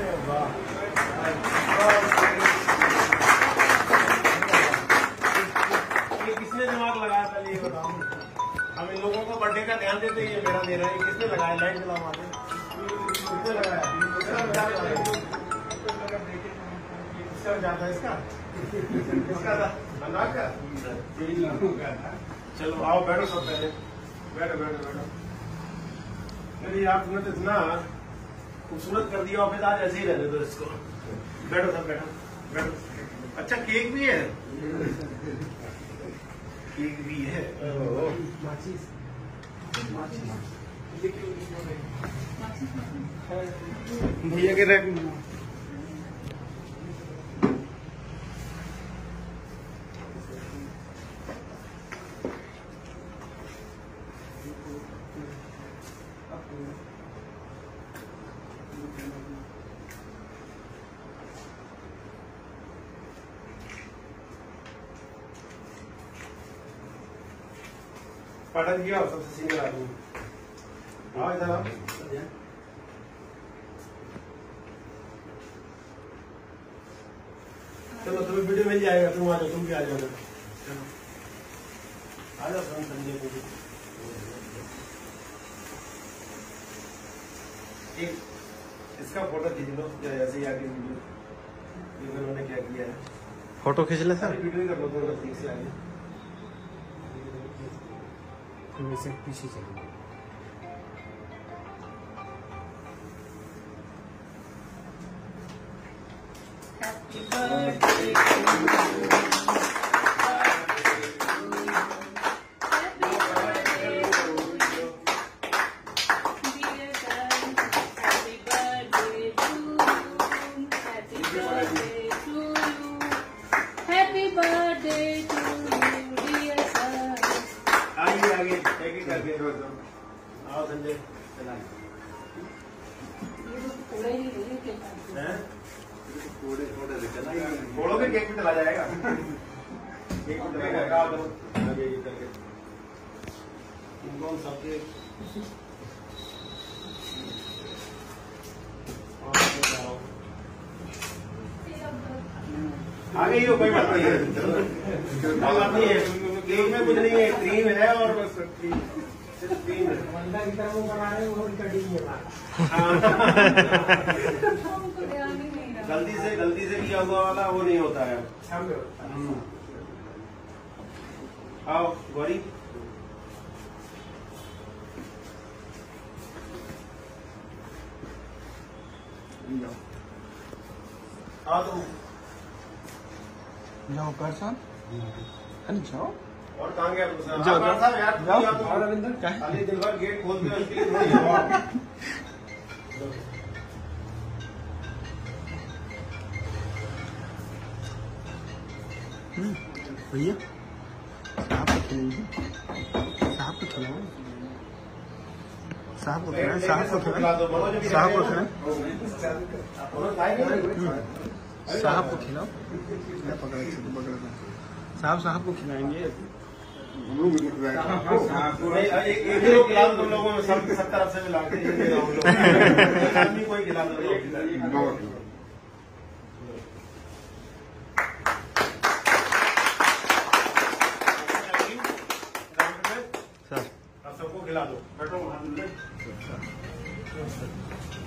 किसने दिमाग लगाया पहले ये बताओ। हम इन लोगों को बर्थडे का ध्यान देते ये मेरा दे रहा है, किसने लगाया? लाइट जला मारे किसने लगाया? इसका जाता है इसका था चलो आओ बैठो सब पहले बैठो बैठो बैठो। नहीं आपने तो इतना खूबसूरत कर दिया ऑफिस, आज ऐसे ही रहने दो इसको। बैठो सब बैठो बैठो। अच्छा केक भी है? केक भी है भैया के रैक पाठक जी आओ, सबसे सीनियर आदमी आओ इधर आओ। चलो तुम्हें वीडियो मिल जाएगा, तुम आ जाओ, तुम भी आ जाओ। चलो आ जाओ संजय को भी। इसका फोटो खींच लो ऐसे ही आगे वीडियो उन्होंने क्या किया है। फोटो खींच ले सर, वीडियो कर लो तो ठीक से आगे वैसे पीछे चलो। Happy birthday to you. आओ संजय फोड़ोगे केक भी चला जाएगा। केक भी चला आ गई हो, कोई बात नहीं है, कोई बात नहीं है। केक में कुछ नहीं है, क्रीम है और बस क्रीम की तरह वो बना रहे हैं, वो गलती से किया हुआ वाला वो नहीं होता है। आओ गौरी आओ तुम जाओ person जाओ। और कहाँ गया साहब यार? खाली दिन भर गेट खोलते हो उसके लिए भैया साहब को खिलाइए, साहब को खिलाओ, साहब को खिलाएं, साहब को खिलाएं, साहब को खिलाएं, साहब को खिलाओ। साहब को खिलाएंगे। एक लोग खिला दो, तुम लोगों में सब तरफ से मिला के आदमी कोई खिला दो। सर अब सबको खिला दो, बैठो।